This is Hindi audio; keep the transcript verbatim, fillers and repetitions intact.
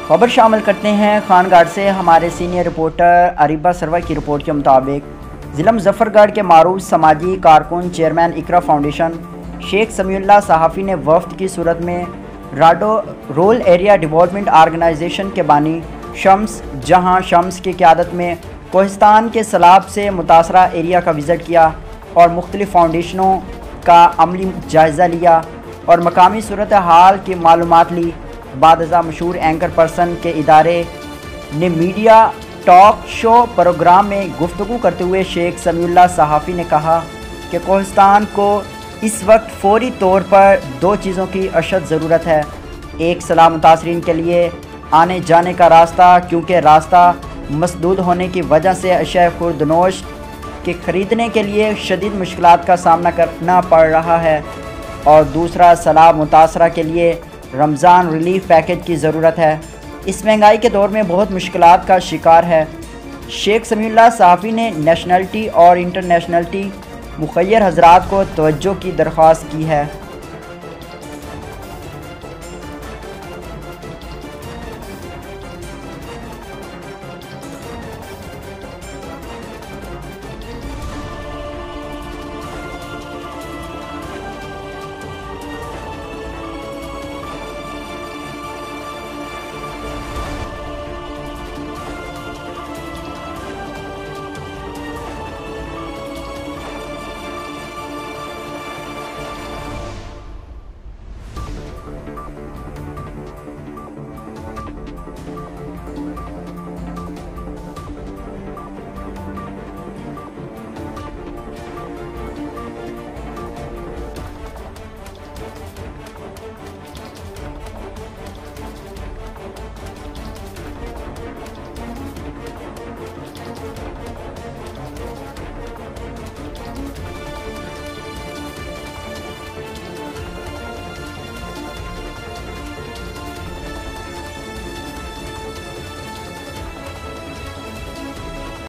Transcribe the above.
खबर शामिल करते हैं खानगढ़ से। हमारे सीनियर रिपोर्टर अरीबा सरवर की रिपोर्ट के मुताबिक ज़िला मुजफ्फरगढ़ के मारूफ समाजी कारकुन चेयरमैन इकरा फाउंडेशन शेख समीउल्लाह सहाफ़ी ने वफ्द की सूरत में राडो रोल एरिया डेवलपमेंट आर्गेनाइजेशन के बानी शम्स जहां शम्स की क़यादत में कोहिस्तान के सैलाब से मुतासरा एरिया का विज़िट किया और मुख्तलिफ़ फाउंडेशनों का अमली जायज़ा लिया और मकामी सूरत हाल की मालूमात ली। बादज़ा मशहूर एंकर पर्सन के इदारे ने मीडिया टॉक शो प्रोग्राम में गुफ्तगू करते हुए शेख समीउल्लाह सहाफ़ी ने कहा कि कोहिस्तान को इस वक्त फ़ौरी तौर पर दो चीज़ों की अशद ज़रूरत है। एक, सैलाब मुतासरीन के लिए आने जाने का रास्ता, क्योंकि रास्ता मसदूद होने की वजह से अशया खुर्दनोश के ख़रीदने के लिए शदीद मुश्किलात का सामना करना पड़ रहा है। और दूसरा, सैलाब मुतासरा के लिए रमज़ान रिलीफ पैकेज की ज़रूरत है। इस महंगाई के दौर में बहुत मुश्किलात का शिकार है। शेख समीउल्लाह सहाफ़ी ने नेशनलिटी और इंटरनेशनलिटी मुखय्यर हज़रात को तवज्जो की दरख्वास्त की है।